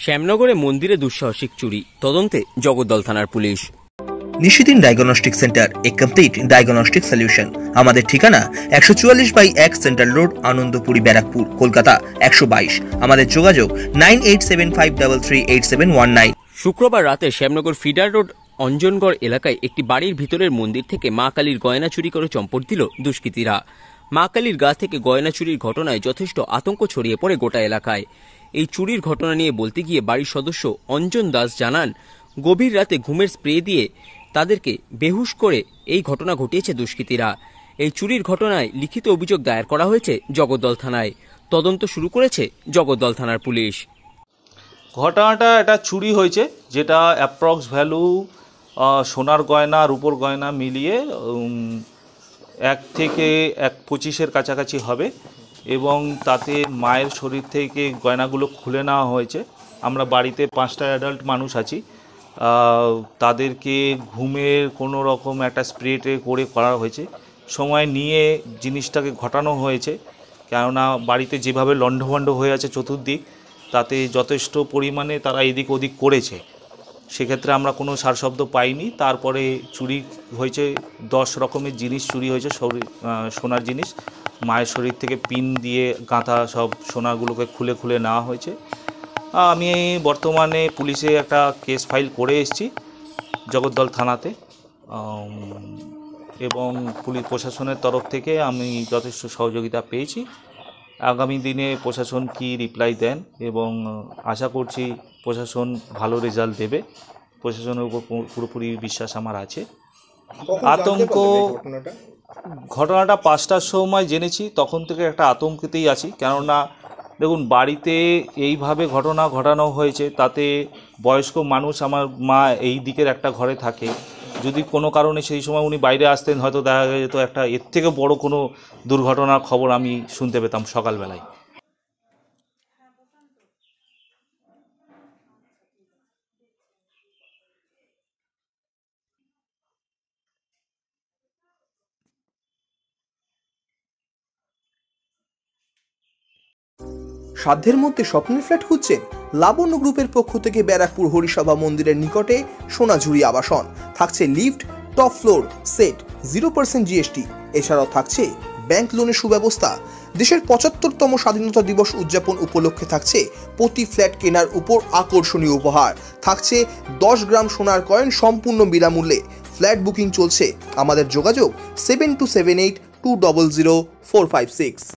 শ্যামনগরে মন্দিরে দুঃসাহসিক চুরি, তদন্তে জগদ্দল থানার police. Nishidin diagnostic centre, a complete diagnostic solution. আমাদের ঠিকানা 144/1 সেন্ট্রাল রোড, আনন্দপুরি, ব্যারাকপুর, কলকাতা 122। আমাদের যোগাযোগ 9875338719। শুক্রবার রাতে শ্যামনগর ফিডার রোড অঞ্জনগড় এলাকায় একটি বাড়ির ভিতরের মন্দির থেকে মা কালীর গয়না চুরি করে চম্পট দিল দুষ্কৃতীরা। মা কালীর গা থেকে গয়না চুরির ঘটনায় যথেষ্ট আতঙ্ক ছড়িয়ে পড়ে গোটা এলাকায়। এই চুরির ঘটনা নিয়ে বলতে গিয়ে বাড়ির সদস্য অঞ্জন দাস জানান, গভীর রাতে ঘুমের স্প্রে দিয়ে তাদেরকে বেহুশ করে এই ঘটনা ঘটিয়েছে দুষ্কৃতীরা। এই চুরির ঘটনায় লিখিত অভিযোগ দায়ের করা হয়েছে জগদ্দল থানায়। তদন্ত শুরু করেছে জগদ্দল থানার পুলিশ। ঘটনাটা এটা চুরি হয়েছে, যেটা অ্যাপ্রক্স ভ্যালু সোনার গয়না রূপোর গয়না মিলিয়ে 1 থেকে 1.25-এর কাছাকাছি হবে, এবং তাতে মায়ের শরীর থেকে গয়নাগুলো খুলে নেওয়া হয়েছে। আমরা বাড়িতে 5টা অ্যাডাল্ট মানুষ আছি, তাদেরকে ঘুমের কোনো রকম একটা স্প্রে করে করা হয়েছে। সময় নিয়ে জিনিসটাকে ঘটানো হয়েছে, কেননা বাড়িতে যেভাবে লণ্ডভণ্ড হয়ে আছে চতুর্দিক, তাতে যথেষ্ট পরিমাণে তারা এদিক ওদিক করেছে। সেক্ষেত্রে আমরা কোনো সারশব্দ পাইনি। তারপরে চুরি হয়েছে 10 রকমের জিনিস চুরি হয়েছে, সোনার জিনিস। মায়ের শরীর থেকে পিন দিয়ে গাঁথা সব সোনাগুলোকে খুলে খুলে নেওয়া হয়েছে। আমি বর্তমানে পুলিশে একটা কেস ফাইল করে এসেছি জগদ্দল থানাতে, এবং পুলিশ প্রশাসনের তরফ থেকে আমি যথেষ্ট সহযোগিতা পেয়েছি। আগামী দিনে প্রশাসন কি রিপ্লাই দেন, এবং আশা করছি প্রশাসন ভালো রেজাল্ট দেবে। প্রশাসনের উপর পুরোপুরি বিশ্বাস আমার আছে। আতঙ্ক, ঘটনাটা 5টার সময় জেনেছি, তখন থেকে একটা আতঙ্কেতেই আছি। কেননা দেখুন, বাড়িতে এইভাবে ঘটনা ঘটানো হয়েছে, তাতে বয়স্ক মানুষ, আমার মা এই দিকের একটা ঘরে থাকে। যদি কোনো কারণে সেই সময় উনি বাইরে আসতেন, হয়তো দেখা যেত একটা এর থেকে বড় কোনো দুর্ঘটনার খবর আমি শুনতে পেতাম সকালবেলায়। সাধ্যের মধ্যে স্বপ্নের ফ্ল্যাট খুঁজছেন? লাবণ্য গ্রুপের পক্ষ থেকে ব্যারাকপুর হরিসভা মন্দিরের নিকটে সোনাঝুরি আবাসন। থাকছে lift, top floor, set, 0% GST। এছাড়াও থাকছে ব্যাংক লোনের সুব্যবস্থা। দেশের 75তম স্বাধীনতা দিবস উদযাপন উপলক্ষে থাকছে প্রতি ফ্ল্যাট কেনার উপর আকর্ষণীয় উপহার। থাকছে 10 গ্রাম সোনার কয়েন সম্পূর্ণ বিনামূল্যে। ফ্ল্যাট বুকিং চলছে। আমাদের যোগাযোগ 7278200456।